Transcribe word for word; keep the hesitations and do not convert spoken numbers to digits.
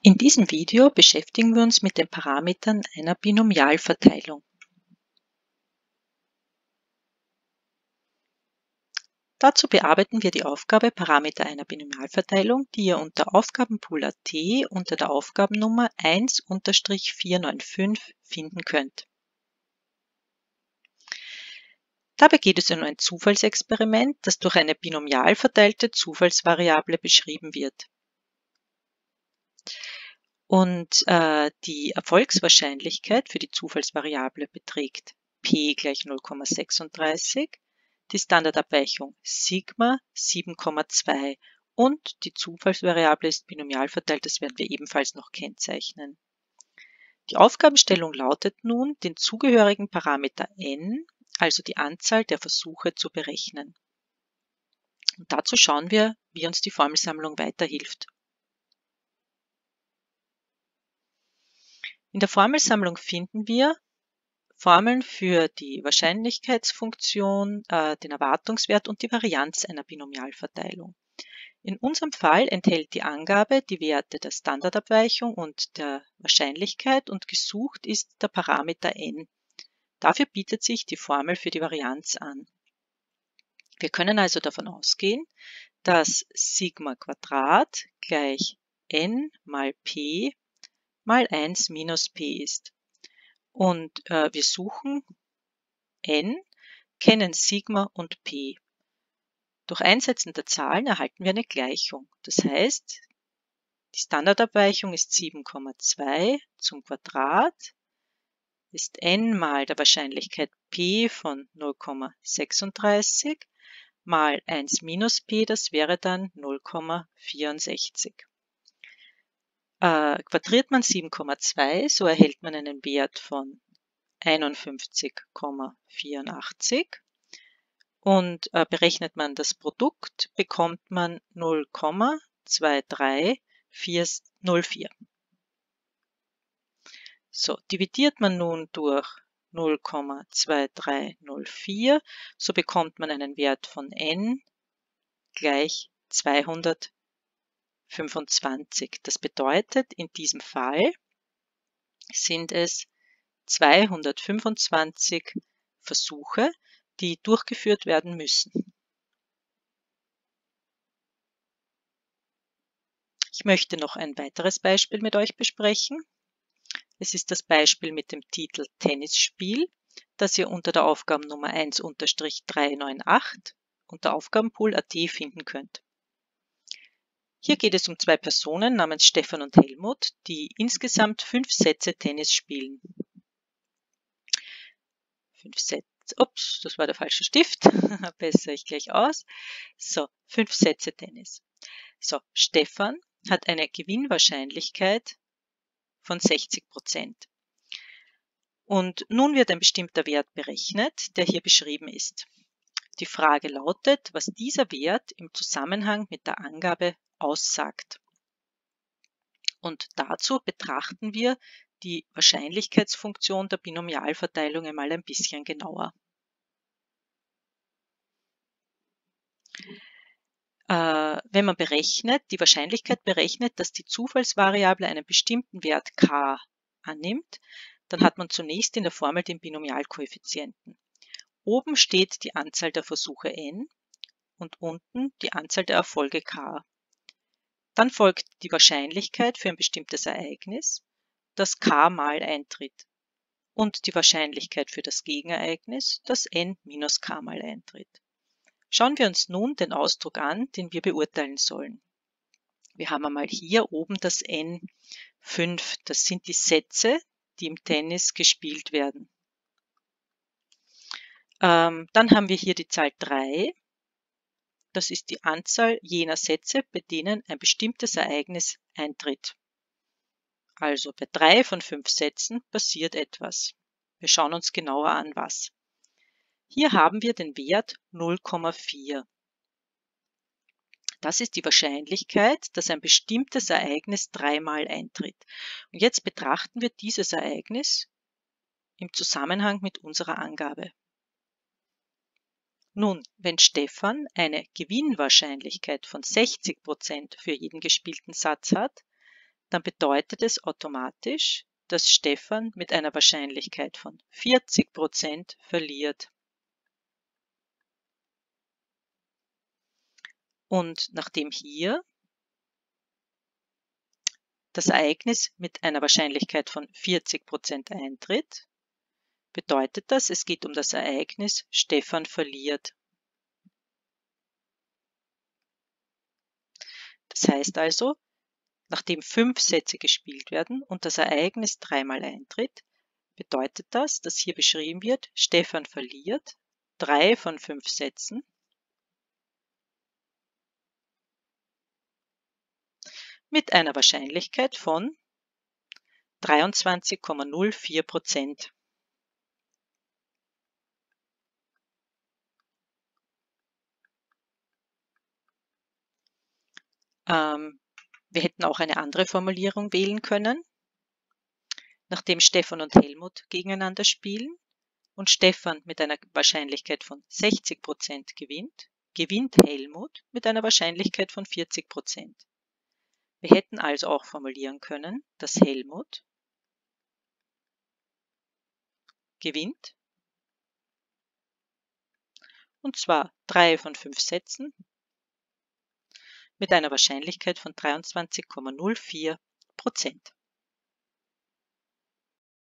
In diesem Video beschäftigen wir uns mit den Parametern einer Binomialverteilung. Dazu bearbeiten wir die Aufgabe Parameter einer Binomialverteilung, die ihr unter Aufgabenpool Punkt at unter der Aufgabennummer eins vier neun fünf finden könnt. Dabei geht es um ein Zufallsexperiment, das durch eine binomial verteilte Zufallsvariable beschrieben wird. Und äh, die Erfolgswahrscheinlichkeit für die Zufallsvariable beträgt p gleich null Komma sechsunddreißig, die Standardabweichung Sigma sieben Komma zwei und die Zufallsvariable ist binomial verteilt, das werden wir ebenfalls noch kennzeichnen. Die Aufgabenstellung lautet nun, den zugehörigen Parameter n, also die Anzahl der Versuche, zu berechnen. Und dazu schauen wir, wie uns die Formelsammlung weiterhilft. In der Formelsammlung finden wir Formeln für die Wahrscheinlichkeitsfunktion, äh, den Erwartungswert und die Varianz einer Binomialverteilung. In unserem Fall enthält die Angabe die Werte der Standardabweichung und der Wahrscheinlichkeit und gesucht ist der Parameter n. Dafür bietet sich die Formel für die Varianz an. Wir können also davon ausgehen, dass Sigma Quadrat gleich n mal p mal eins minus p ist. Und äh, wir suchen n, kennen Sigma und p. Durch Einsetzen der Zahlen erhalten wir eine Gleichung. Das heißt, die Standardabweichung ist sieben Komma zwei zum Quadrat, ist n mal der Wahrscheinlichkeit p von null Komma sechsunddreißig mal eins minus p, das wäre dann null Komma vierundsechzig. Äh, quadriert man sieben Komma zwei, so erhält man einen Wert von einundfünfzig Komma vierundachtzig und äh, berechnet man das Produkt, bekommt man null Komma zwei drei vier null vier. So, dividiert man nun durch null Komma zwei drei null vier, so bekommt man einen Wert von n gleich zweihundertfünfundzwanzig. Das bedeutet, in diesem Fall sind es zweihundertfünfundzwanzig Versuche, die durchgeführt werden müssen. Ich möchte noch ein weiteres Beispiel mit euch besprechen. Es ist das Beispiel mit dem Titel Tennisspiel, das ihr unter der Aufgabennummer eins drei neun acht unter Aufgabenpool Punkt at finden könnt. Hier geht es um zwei Personen namens Stefan und Helmut, die insgesamt fünf Sätze Tennis spielen. Fünf Sätze, ups, das war der falsche Stift, bessere ich gleich aus. So, fünf Sätze Tennis. So, Stefan hat eine Gewinnwahrscheinlichkeit von sechzig Prozent. Und nun wird ein bestimmter Wert berechnet, der hier beschrieben ist. Die Frage lautet, was dieser Wert im Zusammenhang mit der Angabe aussagt. Und dazu betrachten wir die Wahrscheinlichkeitsfunktion der Binomialverteilung einmal ein bisschen genauer. Äh, wenn man berechnet, die Wahrscheinlichkeit berechnet, dass die Zufallsvariable einen bestimmten Wert k annimmt, dann hat man zunächst in der Formel den Binomialkoeffizienten. Oben steht die Anzahl der Versuche n und unten die Anzahl der Erfolge k. Dann folgt die Wahrscheinlichkeit für ein bestimmtes Ereignis, das k mal eintritt, und die Wahrscheinlichkeit für das Gegenereignis, das n minus k mal eintritt. Schauen wir uns nun den Ausdruck an, den wir beurteilen sollen. Wir haben einmal hier oben das n fünf, das sind die Sätze, die im Tennis gespielt werden. Ähm, dann haben wir hier die Zahl drei. Das ist die Anzahl jener Sätze, bei denen ein bestimmtes Ereignis eintritt. Also bei drei von fünf Sätzen passiert etwas. Wir schauen uns genauer an, was. Hier haben wir den Wert null Komma vier. Das ist die Wahrscheinlichkeit, dass ein bestimmtes Ereignis dreimal eintritt. Und jetzt betrachten wir dieses Ereignis im Zusammenhang mit unserer Angabe. Nun, wenn Stefan eine Gewinnwahrscheinlichkeit von sechzig Prozent für jeden gespielten Satz hat, dann bedeutet es automatisch, dass Stefan mit einer Wahrscheinlichkeit von vierzig Prozent verliert. Und nachdem hier das Ereignis mit einer Wahrscheinlichkeit von vierzig Prozent eintritt, bedeutet das, es geht um das Ereignis Stefan verliert. Das heißt also, nachdem fünf Sätze gespielt werden und das Ereignis dreimal eintritt, bedeutet das, dass hier beschrieben wird, Stefan verliert drei von fünf Sätzen mit einer Wahrscheinlichkeit von dreiundzwanzig Komma null vier Prozent. Ähm, wir hätten auch eine andere Formulierung wählen können. Nachdem Stefan und Helmut gegeneinander spielen und Stefan mit einer Wahrscheinlichkeit von sechzig Prozent gewinnt, gewinnt Helmut mit einer Wahrscheinlichkeit von vierzig Prozent. Wir hätten also auch formulieren können, dass Helmut gewinnt, und zwar drei von fünf Sätzen mit einer Wahrscheinlichkeit von dreiundzwanzig Komma null vier Prozent.